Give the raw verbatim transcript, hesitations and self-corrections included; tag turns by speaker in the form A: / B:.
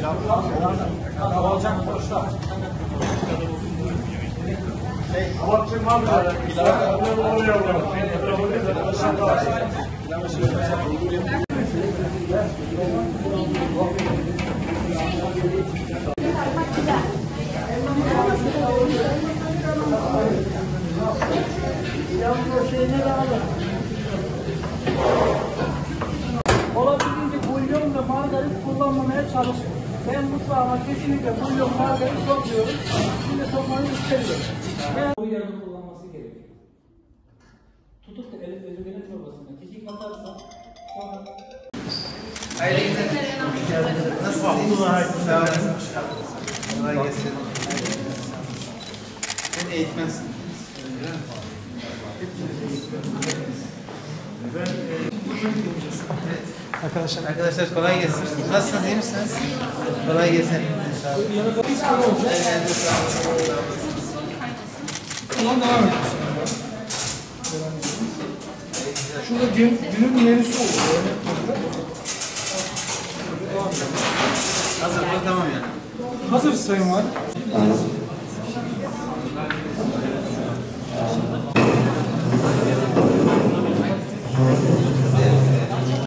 A: Olacak boşlar. Abartacağım abi. İlave oluyor.
B: Olabildiğince bulyon ve margarin kullanmamaya çalışın. Ben mutfağıma kesinlikle bulyon, margarin sokmuyorum. Şimdi sokmayı istemiyorum. Bu yardım kullanması gerekiyor. Tutup da elif özümgene çorbasında kekik atarsa sonra...
C: Hayırlı günler. Nasılsınız? Sağ olun. Kolay gelsin. Sen eğitmensin. Arkadaşlar, arkadaşlar kolay gelsin. Nasılsınız, iyi misiniz? Kolay gelsin. Sağ olun.
D: Ulan devam ediyorsun. Şurada gün, günün menüsü oluyor.
C: Hazır, bu tamam yani.
D: Hazır sayın var.